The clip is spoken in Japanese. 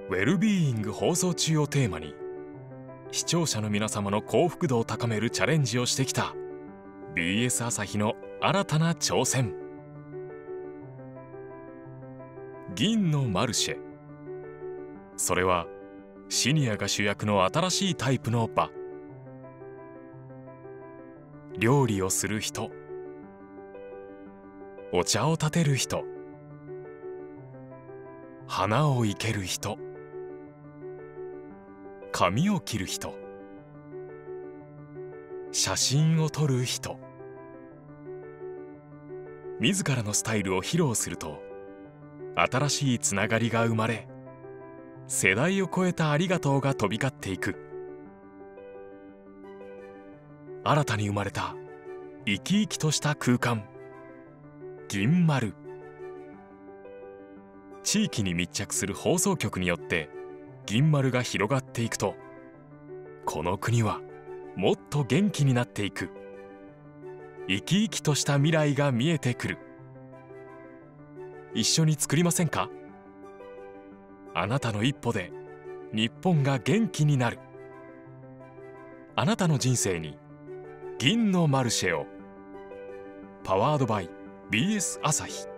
ウェルビーイング放送中をテーマに、視聴者の皆様の幸福度を高めるチャレンジをしてきた BS 朝日の新たな挑戦。銀のマルシェ。それはシニアが主役の新しいタイプの場。料理をする人、お茶を立てる人、花を生ける人、髪を切る人、写真を撮る人。自らのスタイルを披露すると、新しいつながりが生まれ、世代を超えたありがとうが飛び交っていく。新たに生まれた生き生きとした空間、銀丸。地域に密着する放送局によって銀丸が広がっていくと、この国はもっと元気になっていく。生き生きとした未来が見えてくる。一緒に作りませんか？あなたの一歩で日本が元気になる。あなたの人生に銀のマルシェを。パワードバイ BS 朝日。